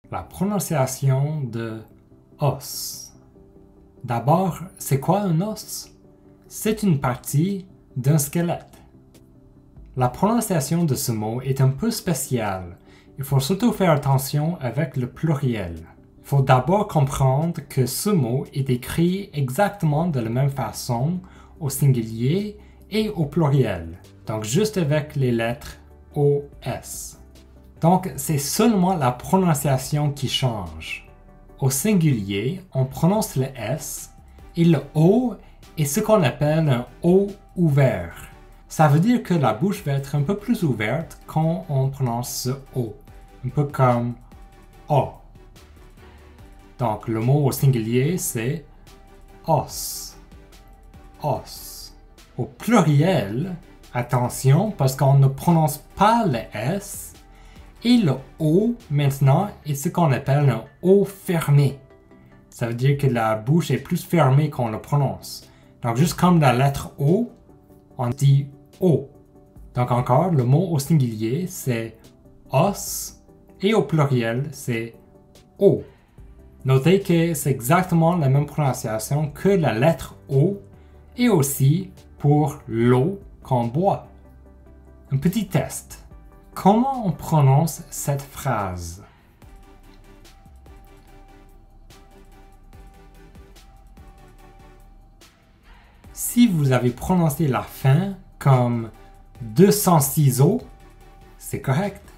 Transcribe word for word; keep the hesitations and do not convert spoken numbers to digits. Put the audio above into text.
la prononciation de os. D'abord, c'est quoi un os? C'est une partie d'un squelette. La prononciation de ce mot est un peu spéciale. Il faut surtout faire attention avec le pluriel. Il faut d'abord comprendre que ce mot est écrit exactement de la même façon au singulier et au pluriel, donc juste avec les lettres O S. Donc, c'est seulement la prononciation qui change. Au singulier, on prononce le S et le O est ce qu'on appelle un O ouvert. Ça veut dire que la bouche va être un peu plus ouverte quand on prononce ce O, un peu comme O. Donc, le mot au singulier, c'est os. Os. Au pluriel, attention, parce qu'on ne prononce pas le S, et le O, maintenant, est ce qu'on appelle un O fermé. Ça veut dire que la bouche est plus fermée quand on le prononce. Donc, juste comme la lettre O, on dit O. Donc, encore, le mot au singulier, c'est os, et au pluriel, c'est O. Notez que c'est exactement la même prononciation que la lettre O, et aussi pour l'eau qu'on boit. Un petit test. Comment on prononce cette phrase? Si vous avez prononcé la fin comme deux cents ciseaux, c'est correct.